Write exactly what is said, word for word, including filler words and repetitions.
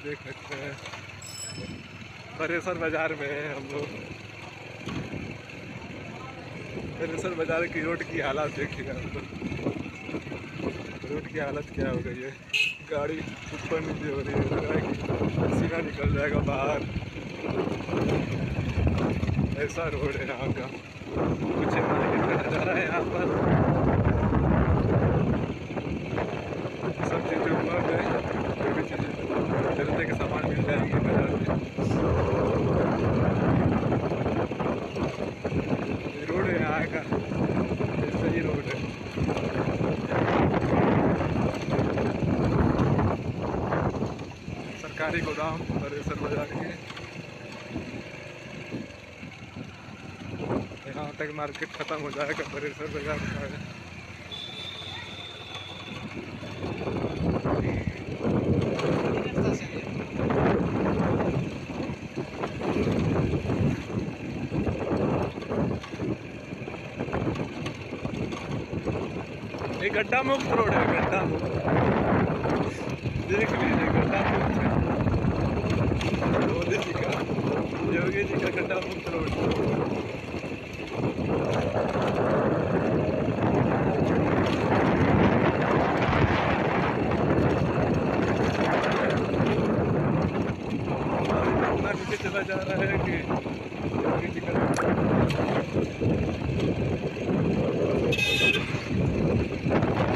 देख सकते हैं परेसर बाजार में है हम लोग। परेसर बाजार की रोड की हालत देखिए आप लोग। रोड की हालत क्या हो गई है, गाड़ी ऊपर नीचे हो रही है, लग रहा है कि सीना निकल जाएगा बाहर। ऐसा रोड है यहाँ का। कुछ मार्केट का नज़ारा है यहाँ पर, सब चीज़ें उपलब्ध है, कोई भी चीज़ें जरूरत के सामान मिल जाएंगे बाजार में। ये रोड है यहाँ का, सही रोड है। सरकारी गोदाम परेसर बाजार के, यहाँ तक मार्केट ख़त्म हो जाएगा परेसर बाजार का। ये गड्ढा मुक्त रोड है, गड्ढा मुक्त, देख लीजिए गड्ढा मुक्त है। मोदी जी का, योगी जी का गड्ढा मुक्त रोड। इतना नीचे चला जा रहा है कि योगी जी का